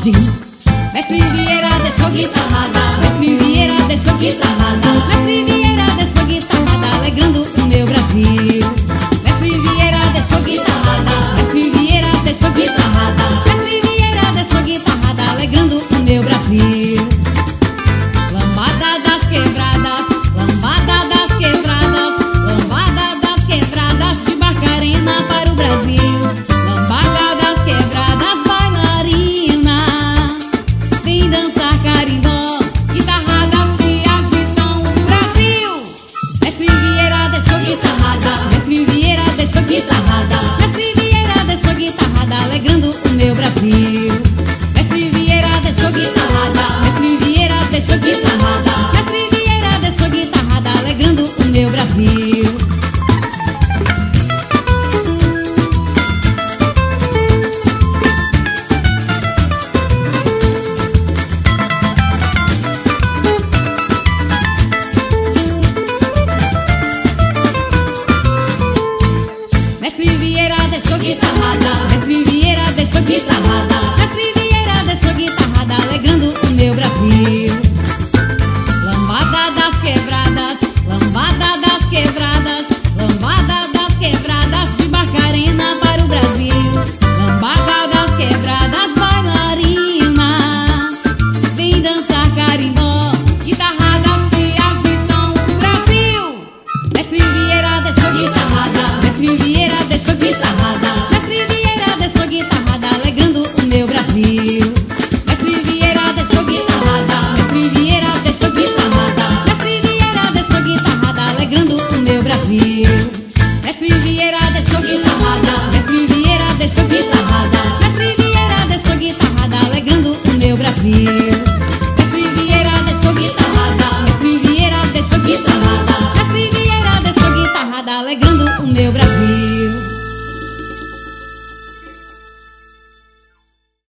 todinho. Mestre Vieira deixou guitarrada, Mestre Vieira deixou guitarrada, Mestre Vieira deixou guitarrada, alegrando o meu Brasil. Mestre Vieira deixou guitarrada, Mestre Vieira deixou guitarrada, Mestre Vieira deixou guitarrada, alegrando o meu Brasil. Lambada das quebradas, lambada das quebradas, lambada das quebradas, de Barcarena para o Brasil. Lambada das quebradas, bailarina, vem dançar carimbó, guitarradas que agitam o Brasil. Mestre Vieira deixou guitarrada, Mestre Vieira deixou guitarrada, Mestre Vieira deixou guitarrada, alegrando o meu Brasil. Mestre Vieira deixou guitarrada, Mestre Vieira deixou guitarrada,